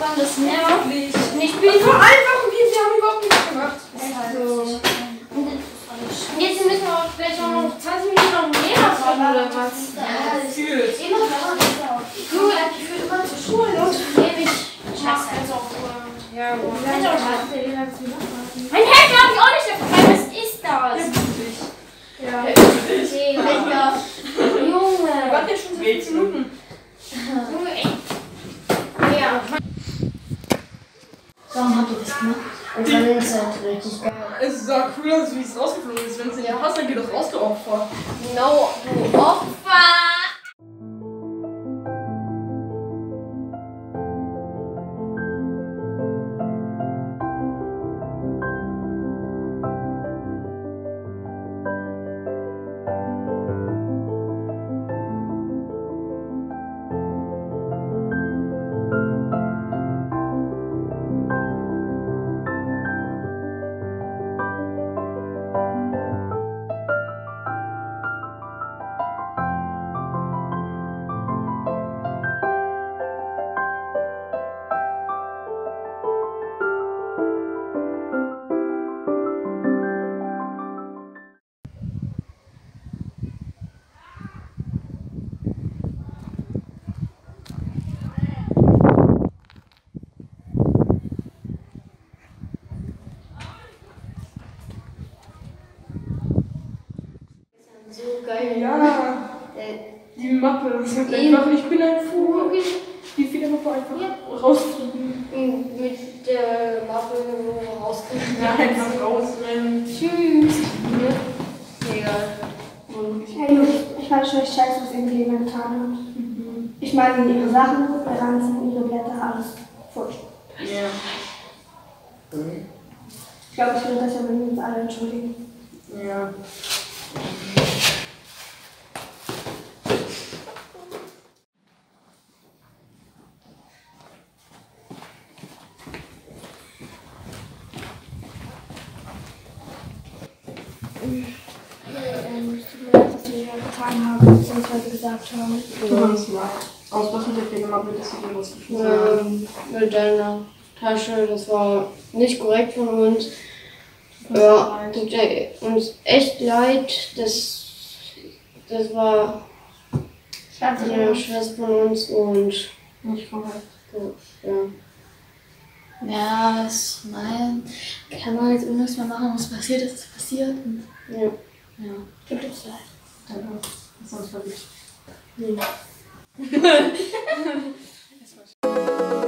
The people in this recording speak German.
Mann, das nervt. Nicht. Ich bin so einfach und wir haben überhaupt nichts gemacht. so. Und jetzt müssen wir auch vielleicht auch noch 20 Minuten noch mehr machen oder was? Ja, gefühlt. Immer da. Junge, ich will immer zur Schule. Ewig. Scheiße, also auch. Ja, wo? Mein Handy habe ich auch nicht dabei. Was ist das? Ja. Digga. Junge. Wir warten ja schon 20 Minuten. Junge, ey. Ja. Warum habt ihr das gemacht? Ich fand das halt richtig geil. Es sah cool aus, wie es rausgeflogen ist. Wenn es nicht passt, dann geh doch raus, du Opfer. No, du Opfer. So geil. Ja. Die Mappe, das wird einfach, ich bin ein Vogel. Die Federmappe einfach rausfliegen. Mit der Mappe rauskriegen. Ja, einfach rausrennen. Tschüss. Egal. Hey Jungs, ich fand schon echt scheiße, was irgendwie jemand getan hat. Ich meine, ihre Sachen, ihre Ranzen, ihre Blätter, alles futsch. Ja. Ich glaube, ich würde das ja mit uns alle entschuldigen. Ja. Was wir getan haben, beziehungsweise gesagt haben. Du hast mal. Aus was mit der Federmappe, dass sie dir rausgeschmissen haben? Mit deiner Tasche, das war nicht korrekt von uns. Ja, tut uns echt leid, das war eine Schwester von uns und Nicht korrekt. so, ja. Ja, nein, kann man jetzt irgendwas mehr machen, was passiert ist, ist passiert. Und Ja. ja. Tut uns leid. Danke. Das ist uns verrückt. Ja.